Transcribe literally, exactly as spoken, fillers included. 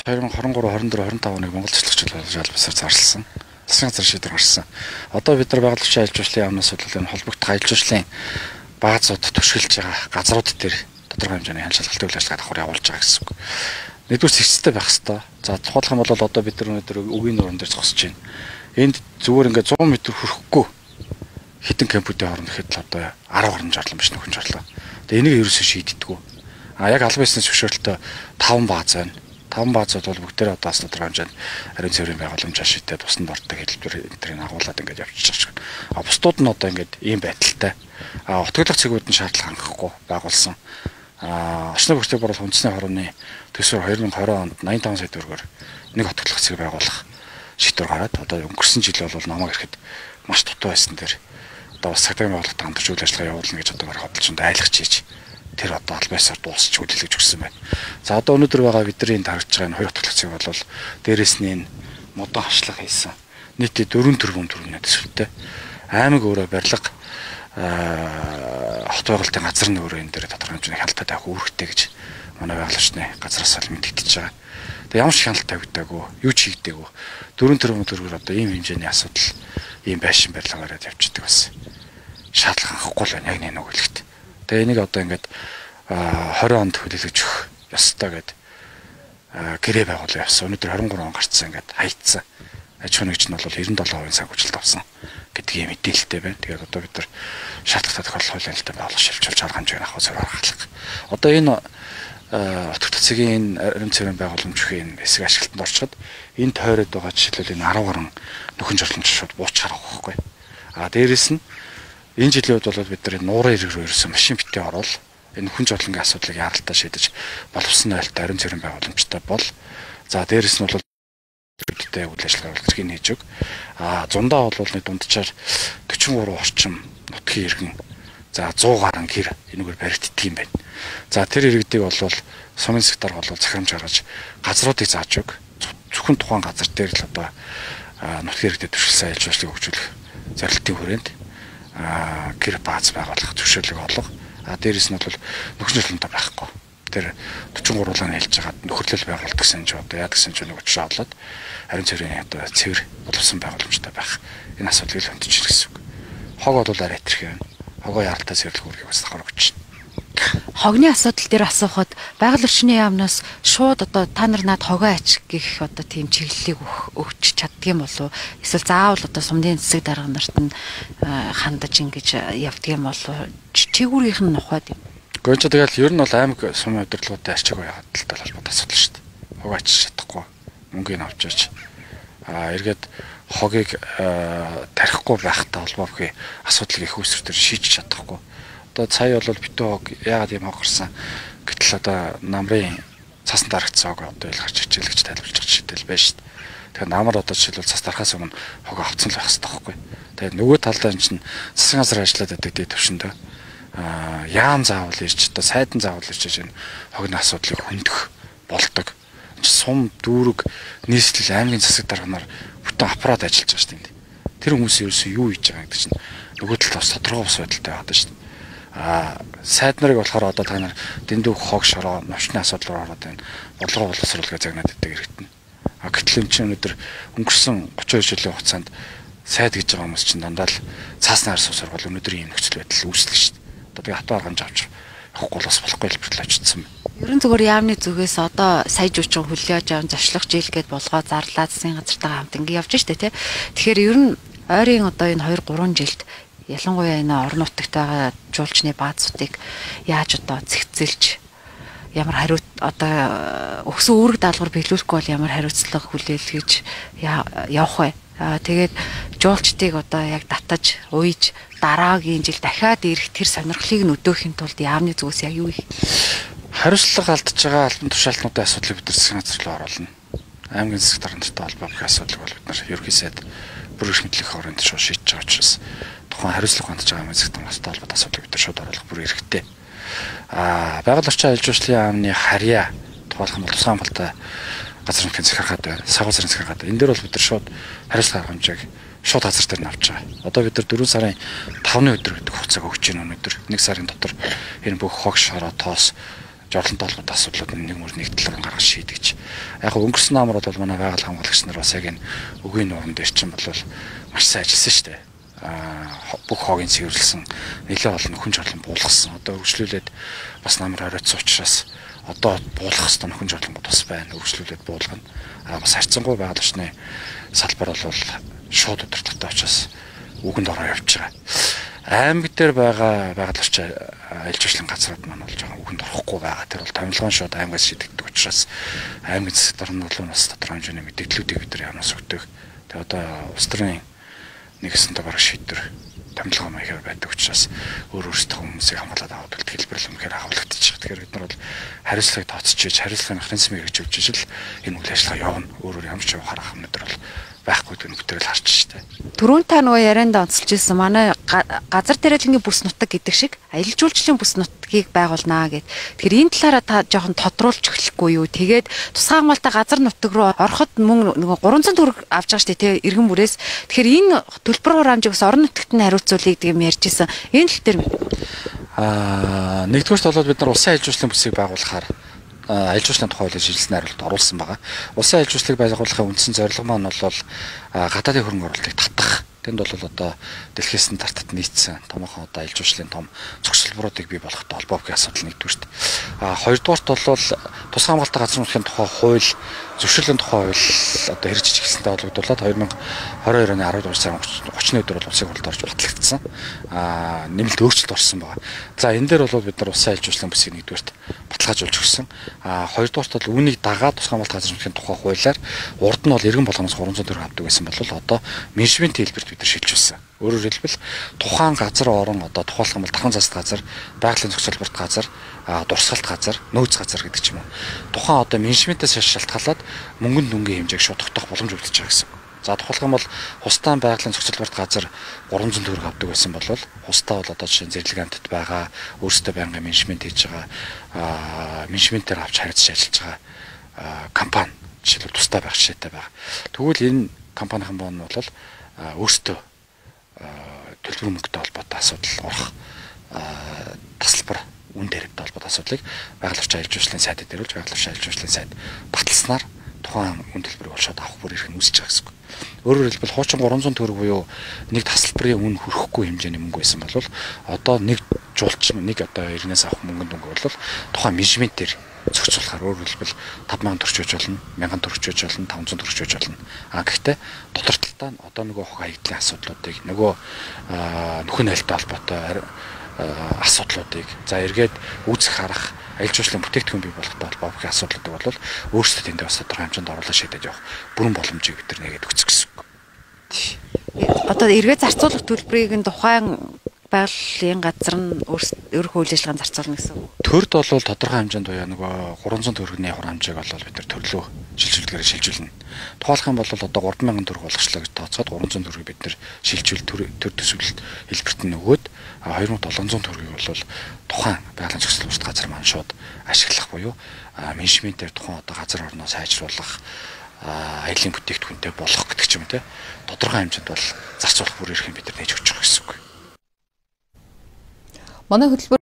две тысячи двадцать три, двадцать четыре, двадцать пять оны Монгол цэцлэгчид болж албасаар зарласан. Засгийн газар шийдвэр гаргасан. Одоо бид нар байгаль орчин аялал жуулчлалын яамнаас бол энэ холбогдох аялал жуулчлалын баазууд төшөөлж байгаа газрууд дээр тодорхой хэмжээний хяншилтын үйл ажиллагаа давхар явуулж байгаа гэсэн үг. Нэгдүгээр зэгцтэй байх хэвээр. За тухайлх юм бол одоо бид нар өнөөдөр үгийн нуурын дээр зогсож байна. Энд зүгээр ингээд сто метр хүрэхгүй хитэн кампуудын хооронд ихэд л одоо десять гаруй жарлан биш нөхөн жарлаа. Тэгээ энийг ерөөсөө шийддэггүй. А яг албан ёсны зөвшөөрлөлтөй таван бааз байна. таван баазууд бол бүгдээрээ одоо бас тодорхой хэмжээнд ариун цэврийн байгууламжаа шийдээд усанд ордог хэлбэр энтрийг агуулад ингээд явчихж байгаа. А бусдууд нь одоо ингээд ийм байдалтай. А утгаглах цэгүүд нь шаардлага хангахгүй байгуулсан. А очны бүртэг борол хүнсний хорооны төсвөр две тысячи двадцать онд восемьдесят пять сая төгрөгөөр нэг утгаглах цэг байгуулах шийдвэр гараад одоо өнгөрсөн жил бол намайг ирэхэд маш дутуу байсан дээр одоо бас цагдаагийн байгууллагад хамтарч үйл ажиллагаа явуулна гэж одоо бодолч нь айлгч хийж тэр одоо албаасаар дуусч хүлээлгэж өгсөн байна. За одоо өнөөдөр байгаа бидний тарагч байгаа энэ хоёр утгаглах цэг бол дээрэс нь энэ модон хашлага хийсэн нийтдээ дөрвөн тэрбум төгрөгийн төсвөртэй аймаг өөрөө барилга хот байгуулалтын газар нь өөрөө энэ дээр тодорхой хэмжээний хяналтаа тавих үүрэгтэй гэж манай байгуулагчны газраас л мэдэгдэж байгаа. Тэгээ ямар ч хяналт тавигдаагүй, юу ч хийгдээгүй. дөрвөн тэрбум төгрөгөөр одоо ийм хэмжээний асуудал ийм байшин барилга бариад явчихдаг бас. Шаардлага хангахгүй л байна яг нэг үгэлэгт. Тэгээ энийг одоо ингээд двадцать онд хүлээлгэж өгөх ёстой гэдэг гэрээ байгуулсан явсан. Өнөөдөр двадцать три он гарцсан ингээд хайцсан. Аж ахуйн нэгж нь бол девяносто seven percent санхүүжилт авсан гэдгийг мэдээлэлтэй байна. Тэгээд одоо бид нар шаардлагатай тохиолдол хуулийн хэлтэд байгуулах шилжүүлж арга хэмжээг авах зэрэг аргалах. Одоо энэ утгаглах цэгийн ариун цэврийн байгууламжийн хэсэг ашиглалтанд орчход энэ тойроод байгаа жишээлбэл энэ десять гаруй нөхөн жоломч шууд буучаар авах байхгүй. А дээрэс нь энэ жилийн үед бол бид нар нуурын ирэг рүү ирсэн машин битээ орол энэ хүн жолонгийн асуудлыг яралтай шийдэж боловсон айлттай ариун цэврийн байгууламжтай бол за дээрэс нь бол үүдтэй үйл ажиллагаа хэрэгжих нээж өг. А зундаа бол нэг дунджаар forty three орчим нутгийн иргэн за one hundred гаруй гэр энэгээр баригддаг юм байна. За тэр иргэдийг бол сумын сектор бол захирамж гаргаж газруудыг зааж өг. Зөвхөн тухайн газар дээр л одоо нутгийн иргэдэд төрөлсөн аялал жуулчлалыг хөгжүүлэх зорилтын хүрээнд гэр бааз байгуулах зөвшөөрлөг олго. А дээрэс нь бол нөхөн жолонтой байхгүй. Тэр forty three улаан хэлж байгаа нөхөрлөл байгуулалт гэсэн ч одоо яг гэсэн ч нэг учраа болоод ариун цэврийн одоо цэвэр боловсон байгууламжтай байх энэ асуудлыг л хөндөж ирэх гэсэн үг. Хог бол арай итгэх юм. Хогоо яралтай цэвэрлэх үүргийг бас давхар өгч байна. Хогны асуудал дээр асуухад байгаль орчны яамнаас шууд одоо та нар над хогоо ачих гэх одоо тийм чиглэлийг өгч чаддгийм болов эсвэл заавал одоо сумдын засаг дарга нарт нь хандаж ингэж явдгийм болов чигүүрийнх нь нухад юм. Гэхдээ тэгэл ер нь бол аймаг сумын удирдлагуудтай арчиг байгаад талтай холбоотой асуудал шүү дээ. Хог ачиж чадахгүй мөнгөний авч яж а эргээд хогийг тарихгүй байхтай холбоогүй асуудлыг их үүсвэр төр шийдэж чадахгүй. Одоо сая бол битүү хог яагаад юм хог гарсан гэтэл одоо намрын цасан дарагцсан хог одоо ил гарч ичээл гэж тайлбарлаж байгаа шийдэл байна шүү дээ. Тэгэхээр намар одоо жишээлбэл цас дарахаас өмнө хог авцсан л байх хэрэгтэй байхгүй. Тэгээд нөгөө талдаа энэ чинь засгийн газар ажиллаад байдаг дээд төвшөндөө а яам заавал ирж одоо сайдан заавал ирж энэ хогны асуудлыг хөндөх болдог. Сум дүүрэг нийслэл аймгийн засаг дарга нар бүтэн аппарат ажиллаж байгаа шүү дээ. Тэр хүмүүс ерөөсөө юу хийж байгаа гэдэг чинь нөгөө талд бас тодорхой ус байдалтай байдаг шүү дээ. А сайд нарыг болохоор одоо та нар дэндүү хог шороо новчны асуудал руу ороод байна. Бодлого боловсруулалтыг загнаад иддэг хэрэгтэн. А гэтэл энэ чинь өнөөдөр өнгөрсөн thirty-two жилийн хугацаанд сайд гэж байгаа хүмүүс чинь дандаа л цааснаар суусар бол өнөөдрийн юм нөхцөл байдал үүсдэг шүү дээ. Одоо би хатуу аргамж авч явахгүй бас болохгүй хэлбэрт очсон байна. Ерөн зүгээр яамны зүгээс одоо сая жуучин хүлээж аван зочлох жилгээд болгоо зарлаа засгийн газартайгаа хамт ингэ явж штэ тий. Тэгэхээр ер нь ойрын одоо энэ two three жилд ялангуяа энэ орон нутгатайгаа жуулчны баазуудыг яаж одоо зэгцэлж ямар хариуц одоо өгсөн үүрэг даалгавар биелүүлэхгүй бол ямар хариуцлага хүлээлгэж явах вэ? Тэгээд жуулчдыг одоо яг татаж уйж дараагийн жил дахиад ирэх тэр сонирхлыг нь өдөөхийн тулд яамны зүгээс яг юу их хариуцлага алдж байгаа албан тушаалтнуудын асуудлыг бид нар засгийн газар руу оруулна. Аймгийн засаг дарга нартай холбоотой асуудлыг бол бид нар ерөнхий сайд бүрэгш мэдлэг хооронд шууд шийдэж байгаа учраас тухайн хариуцлага хандж байгаа аймгийн засаг дарга нартай холбоотой асуудлыг бид нар шууд оруулах бүр хэрэгтэй. Аа байгаль орчин аялал жуулчлалын яамны харьяа тухайлх нь бол Улаанбаатар газар нутгийн захиргаат байна. Сагуу зарим захиргаат. Энэ дээр бол бид нар шууд хариуцлага гаргах хэмжээг шууд газар дээр нь авч байгаа. Одоо бид нар four сарын five өдөр гэдэг хугацааг өгч байна өнөөдөр. one сарын дотор энэ бүх хог шороо тоос жорлонтой холбоотой асуудлууд нэг мөр нэг талаар гаргаж шийдэгч. Яг өнгөрсөн намрууд бол манай байгаль хамгаалагч нар бас яг энэ үгийн нурман дээр чинь бол маш сайн ажилласан шүү дээ. Аа бүх хоогийн цэвэрлсэн нэлээд олон нөхөн жорлон буулгасан. Одоо өргөжлүүлээд бас намар оройтсан учраас одоо буулгах хэвээр нөхөн жорлонгууд бас байна. Өргөжлүүлээд буулгана. Аа бас харьцангуй байгаль орчны салбар бол шууд удирдлагатай учраас үгэнд ороо явж байгаа. Аймаг дээр байгаа байгаль орчин аж ажиллагааны газрууд маань бол жоохон үгэнд орохгүй байгаа. Тэр бол томилгоон шууд аймагаас шийдэгдэх учраас аймаг засаг дарганы бол бас тодорхой хэмжээний мэдээллүүдийг бид нар ямаас өгдөг. Тэгээ одоо улс төрийн нэгсэнтэй бараг шийдвэр томилгоо маягаар байдаг учраас өөр өөрсдөө хүмүүсийг хамгаалаад аваад үлдэх хэлбэрл өмнөхөр агуулгадчих. Тэгэхээр бид нар бол хариуцлагыг тооцож ийж хариуцлагын механизмыг хэрэгжүүлж ижил энэ үйл ажиллагаа явна. Өөрөөр ямар ч харах юм дээр бол байхгүй гэдэг нь бүтэрэл харж штэ. Түрүүн та нөгөө ярианд онцолж ирсэн манай газар тариалангийн бүс нутаг гэдэг шиг аялал жуулчлалын бүс нутгийг байгуулнаа гэд. Тэгэхээр энэ талаараа та жоохон тодруулж эхлэхгүй юу? Тэгээд тусгай хамгаалалтаа газар нутаг руу ороход мөн нөгөө гурван зуун төгрөг авч байгаа штэ тий иргэн бүрээс. Тэгэхээр энэ төлбөр хураамжийг бас орон нутагт нь хариуцуулъя гэдэг юм ярьж исэн. Энэ тал дээр аа нэгдүгээрт бол бид нар улсын аялал жуулчлалын бүсийг байгуулахаар аялал жуулчлалын тухай хуулийн шийдэлсний хариулт оруулсан байгаа. Улсын аялал жуулчлалыг байгуулахын үндсэн зорилго маань бол гадаадын хөрөнгө оруулалтыг татах. Тэнд бол одоо дэлхийн стандартад нийцсэн томоохон одоо аялал жуулчлалын том зохицолборуудыг бий болгохтой холбоотой асуудал нэгдүгээрт. А хоёрдугаарт бол тусгай хамгаалалтын газрын нутгийн тухай хууль, зөвшөөрлийн тухай хууль одоо хэрэгжиж эхэлсэнтэй холбогдуулаад две тысячи двадцать two оны twelve сарын thirty-ны өдөр бол улсын хурлд орж батлагдсан. А нэмэлт өөрчлөлт орсон байгаа. За энэ дээр бол бид нар улсын аялал жуулчлалын бүсийг нэгдүгээрт баталгаажуулж өгсөн. А хоёрдугаарт бол үүнийг дагаад тусгай хамгаалалтын газрын нутгийн тухай хуулиар урд нь бол иргэн болгоноос three hundred төгрөг авдаг байсан бол одоо менежмент хэлбэрт бид нар шилжүүлсэн. Өөрөөр хэлбэл тухайн газар орон одоо тухайлах юм бол дахин засаг газар, байгалийн зохицолборт газар, дурсгалт газар, нөөц газар гэдэг ч юм уу. Тухайн одоо менежментээс шалтгаалаад мөнгөнд дүнгийн хэмжээг шууд тогтоох боломж өгдөж байгаа гэсэн. За тухайлх юм бол хустаа байгалийн зохицолборт газар three hundred төгрөг авдаг байсан бол хустаа бол одоо жишээ нь зэрлэг амтд байгаа, өөрсдөө байнгын менежмент хийж байгаа, менежментээр авч харьцаж ажиллаж байгаа компани жишээлбэл тусдаа байх шийдтэй байгаа. Тэгвэл энэ компанийн бон бол өөрсдөө төлбөр мөнгөтэй холбоотой асуудал орох тасалбар үн дээртэй холбоотой асуудлыг байгаль орчин аялал жуулчлалын сайдд дээрүүлж байгаль орчин аялал жуулчлалын сайд баталснаар тухайн үн төлбөрийг бол шууд авах бүр ирэх нь үүсэж байгаа гэсэн үг. Өөрөөр хэлбэл хуучин three hundred төгрөг буюу нэг тасалбарын үн хүрэхгүй хэмжээний мөнгө байсан бол одоо нэг жуулчин нэг одоо ирнээс авах мөнгөнд мөнгө бол тухайн менежмент дээр зохицуулахаар өөрөөр хэлбэл five thousand төгрөг чөж болно, one thousand төгрөг чөж болно, five hundred төгрөг чөж болно. А гэхдээ дотор талдаа одоо нөгөө хог хаягдлын асуудлуудыг нөгөө нөхөн айлтай холбоотой асуудлуудыг за эргээд үүсэх харах аялал жуулчлалын бүтээгдэхүүн бий болгохтой холбоотой асуудлуудыг бол өөрсдөө тэндээ бас тодорхой хэмжээнд оруулаад шийдэж явах бүрэн боломжийг бид нар нэгээд өгсөн гэсэн үг. Одоо эргээд зарцуулах төлбөрийг нь тухайн байгалийн газар нь өөрөөр үйл ажиллагаанд зарцуулна гэсэн үг. Төрд бол тодорхой хэмжээнд буюу нөгөө three hundred төгрөгийн хураамжийг бол бид нар төрлөө шилжүүлдгээр шилжүүлнэ. Тухайлх юм бол одоо three thousand төгрөг болгочлоо гэж тооцоод three hundred төгрөгийг бид нар шилжүүл төр төсвөлт хэлбэрт нь өгөөд two thousand seven hundred төгрөгийг бол тухайн байгалийн зохицолборт газар маань шууд ашиглах буюу менежментээр тухайн одоо газар орноо сайжруулах аялын бүтээгдэхүүнтэй болох гэдэг ч юм те тодорхой хэмжээнд бол зарцуулах бүр ирэх юм бид нар нээж өгч байгаа гэсэн үг. Манай хөтөлбөр